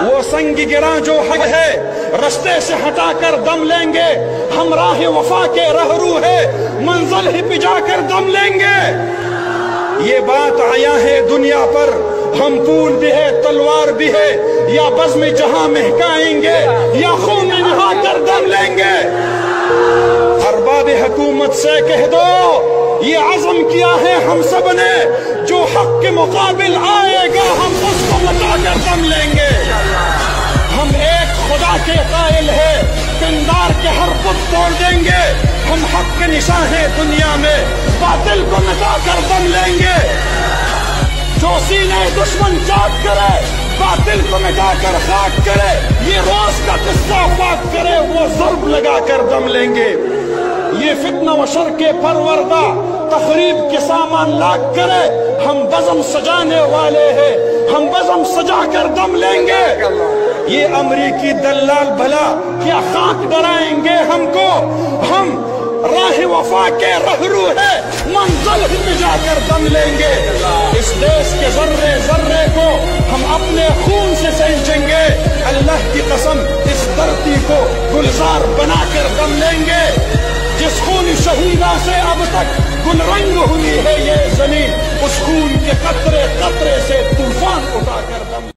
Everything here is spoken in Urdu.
وہ سنگ گراں جو حق ہے رستے سے ہٹا کر دم لیں گے. ہم راہ وفا کے رہرو ہے منزل ہی پہ جا کر دم لیں گے. یہ بات آیا ہے دنیا پر ہم پھول بھی ہے تلوار بھی ہے یا بزم جہاں مہکائیں گے یا خون نہا کر دم لیں گے. ارباب حکومت سے کہہ دو یہ عزم کیا ہے ہم سب نے جو حق کے مقابل آئے گا ہم اس کو مٹا کر دم لیں گے. ہم ایک خدا کے قائل ہے پندار کے ہر بت توڑ دیں گے. ہم حق کے نشاں ہیں دنیا میں باطل کو مٹا کر دم لیں گے. جو سینے دشمن چاک کرے باطل کو مٹا کر خاک کرے یہ روز کا قصہ پاک کرے وہ ضرب لگا کر دم لیں گے. یہ فتنہ و شر کے پروردہ تخریب کے سامان لاکھ کرے ہم بزم سجانے والے ہیں ہم بزم سجا کر دم لیں گے. یہ امریکی دلال بھلا کیا خاک ڈرائیں گے ہم کو. ہم راہ وفا کے رہرو ہے منزل ہی پہ جا کر دم لیں گے. اس دیش کے ذرے ذرے کو ہم اپنے خون سے سینچیں گے. اللہ کی قسم اس دھرتی کو گلزار بنا کر دم لیں گے. جس خون شہیدہ سے اب تک گل رنگ ہوئی ہے یہ زمین اس خون کے قطرے قطرے سے طوفان اٹھا کر دم